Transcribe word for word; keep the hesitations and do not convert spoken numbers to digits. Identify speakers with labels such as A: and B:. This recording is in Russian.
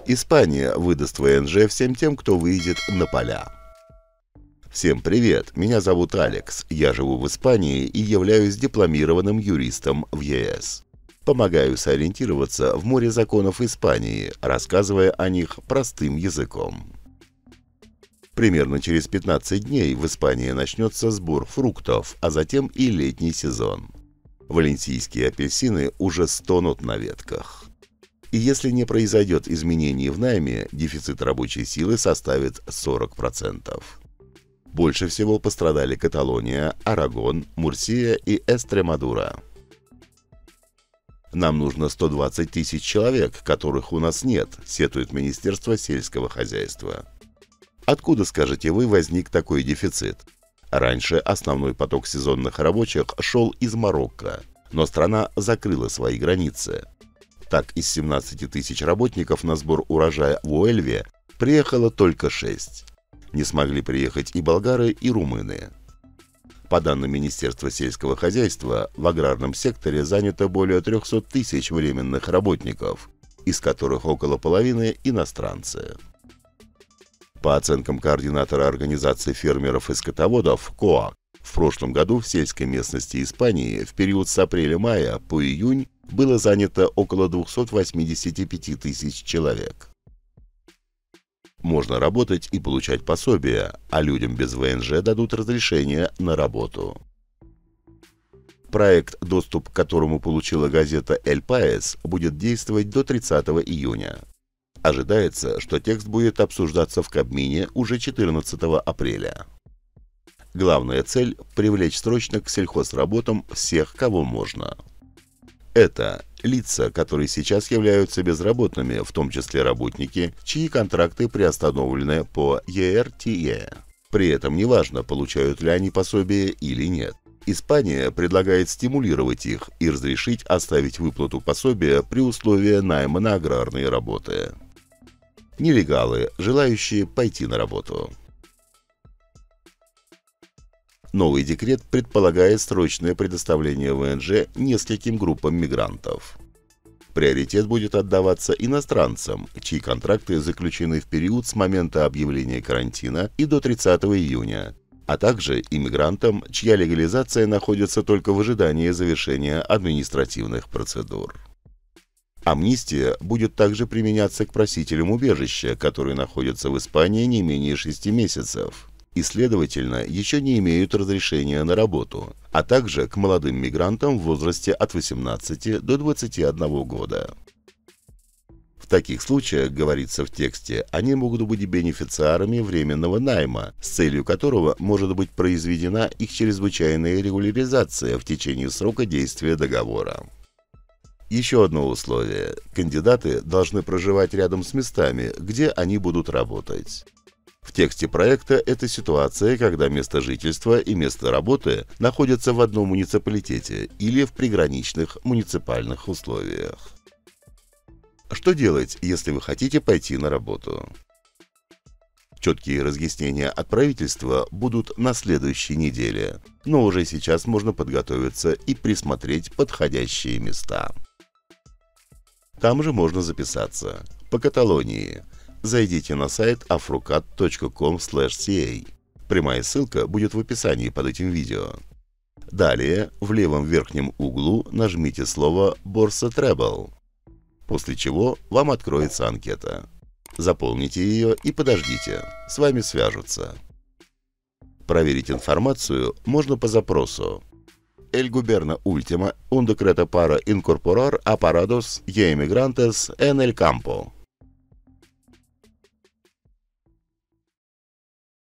A: Испания выдаст вэ эн жэ всем тем, кто выйдет на поля. Всем привет, меня зовут Алекс, я живу в Испании и являюсь дипломированным юристом в е эс. Помогаю сориентироваться в море законов Испании, рассказывая о них простым языком. Примерно через пятнадцать дней в Испании начнется сбор фруктов, а затем и летний сезон. Валенсийские апельсины уже стонут на ветках. И если не произойдет изменений в найме, дефицит рабочей силы составит сорок процентов. Больше всего пострадали Каталония, Арагон, Мурсия и Эстремадура. «Нам нужно сто двадцать тысяч человек, которых у нас нет», сетует Министерство сельского хозяйства. Откуда, скажете вы, возник такой дефицит? Раньше основной поток сезонных рабочих шел из Марокко, но страна закрыла свои границы. Так, из семнадцати тысяч работников на сбор урожая в Уэльве приехало только шесть. Не смогли приехать и болгары, и румыны. По данным Министерства сельского хозяйства, в аграрном секторе занято более трёхсот тысяч временных работников, из которых около половины иностранцы. По оценкам координатора организации фермеров и скотоводов КОА, в прошлом году в сельской местности Испании в период с апреля-мая по июнь было занято около двухсот восьмидесяти пяти тысяч человек. Можно работать и получать пособия, а людям без вэ эн жэ дадут разрешение на работу. Проект, доступ к которому получила газета «Эль Паэс», будет действовать до тридцатого июня. Ожидается, что текст будет обсуждаться в Кабмине уже четырнадцатого апреля. Главная цель – привлечь срочно к сельхозработам всех, кого можно. Это лица, которые сейчас являются безработными, в том числе работники, чьи контракты приостановлены по е эр тэ е. При этом неважно, получают ли они пособие или нет. Испания предлагает стимулировать их и разрешить оставить выплату пособия при условии найма на аграрные работы. Нелегалы, желающие пойти на работу. Новый декрет предполагает срочное предоставление вэ эн жэ нескольким группам мигрантов. Приоритет будет отдаваться иностранцам, чьи контракты заключены в период с момента объявления карантина и до тридцатого июня, а также иммигрантам, чья легализация находится только в ожидании завершения административных процедур. Амнистия будет также применяться к просителям убежища, которые находятся в Испании не менее шести месяцев и, следовательно, еще не имеют разрешения на работу, а также к молодым мигрантам в возрасте от восемнадцати до двадцати одного года. В таких случаях, говорится в тексте, они могут быть бенефициарами временного найма, с целью которого может быть произведена их чрезвычайная регуляризация в течение срока действия договора. Еще одно условие – кандидаты должны проживать рядом с местами, где они будут работать. В тексте проекта это ситуация, когда место жительства и место работы находятся в одном муниципалитете или в приграничных муниципальных условиях. Что делать, если вы хотите пойти на работу? Четкие разъяснения от правительства будут на следующей неделе, но уже сейчас можно подготовиться и присмотреть подходящие места. Там же можно записаться. По Каталонии. Зайдите на сайт afrucat точка ком слэш си эй. Прямая ссылка будет в описании под этим видео. Далее, в левом верхнем углу нажмите слово «Борса Требл», после чего вам откроется анкета. Заполните ее и подождите, с вами свяжутся. Проверить информацию можно по запросу «El gobierno última un decreto para incorporar aparatos y emigrantes en el campo».